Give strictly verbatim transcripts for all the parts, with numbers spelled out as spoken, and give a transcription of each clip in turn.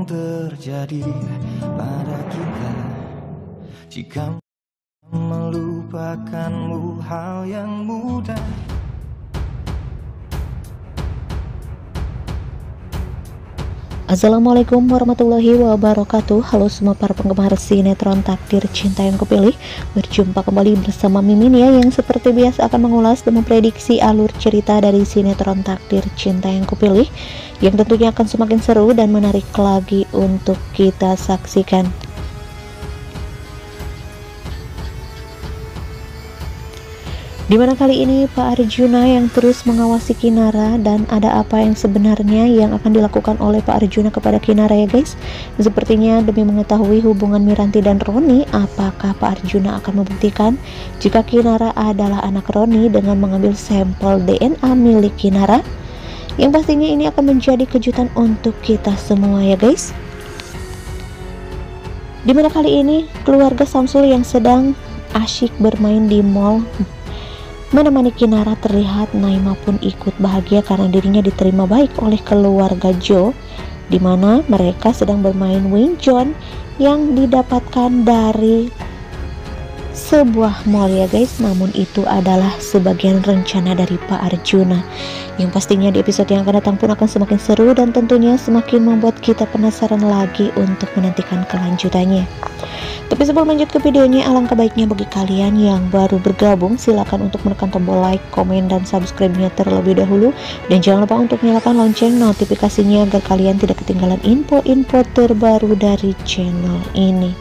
terjadi pada kita jika melupakanmu hal yang mudah. Assalamualaikum warahmatullahi wabarakatuh. Halo semua para penggemar sinetron Takdir Cinta Yang Kupilih. Berjumpa kembali bersama Mimin ya, yang seperti biasa akan mengulas dan memprediksi alur cerita dari sinetron Takdir Cinta Yang Kupilih, yang tentunya akan semakin seru dan menarik lagi untuk kita saksikan. Dimana kali ini Pak Arjuna yang terus mengawasi Kinara, dan ada apa yang sebenarnya yang akan dilakukan oleh Pak Arjuna kepada Kinara ya guys. Sepertinya demi mengetahui hubungan Miranti dan Roni, apakah Pak Arjuna akan membuktikan jika Kinara adalah anak Roni dengan mengambil sampel D N A milik Kinara? Yang pastinya ini akan menjadi kejutan untuk kita semua ya guys. Dimana kali ini keluarga Samsul yang sedang asyik bermain di mall menemani Kinara, terlihat Naima pun ikut bahagia karena dirinya diterima baik oleh keluarga Jo, dimana mereka sedang bermain Wing Chun yang didapatkan dari sebuah mall ya guys. Namun itu adalah sebagian rencana dari Pak Arjuna, yang pastinya di episode yang akan datang pun akan semakin seru dan tentunya semakin membuat kita penasaran lagi untuk menantikan kelanjutannya. Tapi sebelum lanjut ke videonya, alangkah baiknya bagi kalian yang baru bergabung, silakan untuk menekan tombol like, komen, dan subscribe-nya terlebih dahulu. Dan jangan lupa untuk nyalakan lonceng notifikasinya agar kalian tidak ketinggalan info-info terbaru dari channel ini.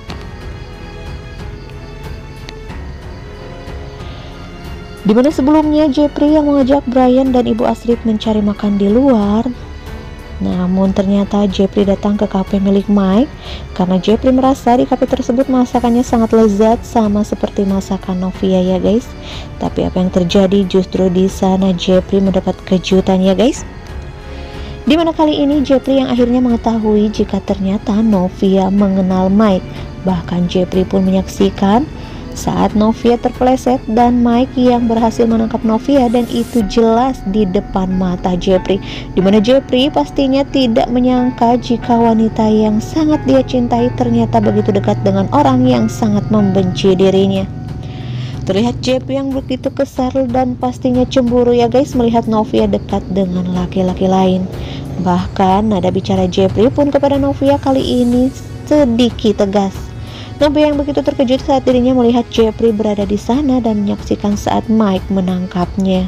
Dimana sebelumnya Jepri yang mengajak Brian dan Ibu Astrid mencari makan di luar, namun ternyata Jepri datang ke kafe milik Mike karena Jepri merasa di kafe tersebut masakannya sangat lezat sama seperti masakan Novia ya guys. Tapi apa yang terjadi, justru di sana Jepri mendapat kejutan ya guys. Dimana kali ini Jepri yang akhirnya mengetahui jika ternyata Novia mengenal Mike. Bahkan Jepri pun menyaksikan saat Novia terpeleset dan Mike yang berhasil menangkap Novia, dan itu jelas di depan mata Jepri, dimana Jepri pastinya tidak menyangka jika wanita yang sangat dia cintai ternyata begitu dekat dengan orang yang sangat membenci dirinya. Terlihat Jepri yang begitu kesal dan pastinya cemburu ya guys melihat Novia dekat dengan laki-laki lain. Bahkan nada bicara Jepri pun kepada Novia kali ini sedikit tegas. Novia yang begitu terkejut saat dirinya melihat Jepri berada di sana dan menyaksikan saat Mike menangkapnya.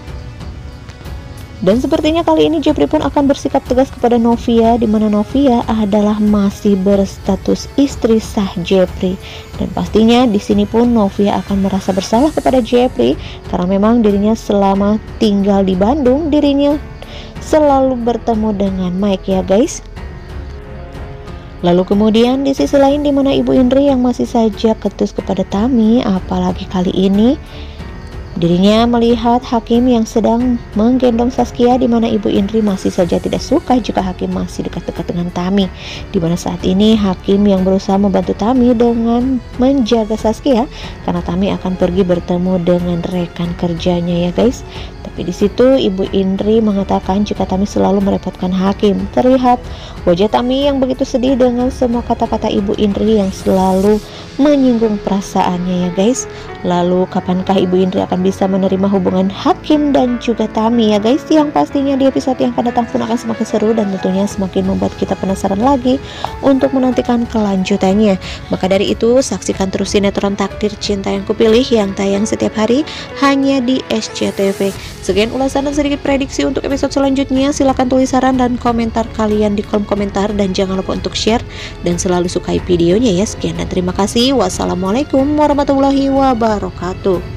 Dan sepertinya kali ini Jepri pun akan bersikap tegas kepada Novia, di mana Novia adalah masih berstatus istri sah Jepri. Dan pastinya di sini pun Novia akan merasa bersalah kepada Jepri karena memang dirinya selama tinggal di Bandung dirinya selalu bertemu dengan Mike ya guys. Lalu kemudian di sisi lain dimana Ibu Indri yang masih saja ketus kepada Tami, apalagi kali ini dirinya melihat Hakim yang sedang menggendong Saskia, dimana Ibu Indri masih saja tidak suka jika Hakim masih dekat-dekat dengan Tami, dimana saat ini Hakim yang berusaha membantu Tami dengan menjaga Saskia karena Tami akan pergi bertemu dengan rekan kerjanya ya guys. Tapi di situ Ibu Indri mengatakan jika Tami selalu merepotkan Hakim. Terlihat wajah Tami yang begitu sedih dengan semua kata-kata Ibu Indri yang selalu menyinggung perasaannya ya guys. Lalu kapankah Ibu Indri akan bisa menerima hubungan Hakim dan juga Tami ya guys, yang pastinya di episode yang akan datang pun akan semakin seru dan tentunya semakin membuat kita penasaran lagi untuk menantikan kelanjutannya. Maka dari itu saksikan terus sinetron Takdir Cinta Yang Kupilih yang tayang setiap hari hanya di S C T V. Sekian ulasan dan sedikit prediksi untuk episode selanjutnya. Silahkan tulis saran dan komentar kalian di kolom komentar, dan jangan lupa untuk share dan selalu sukai videonya ya. Sekian dan terima kasih. Wassalamualaikum warahmatullahi wabarakatuh.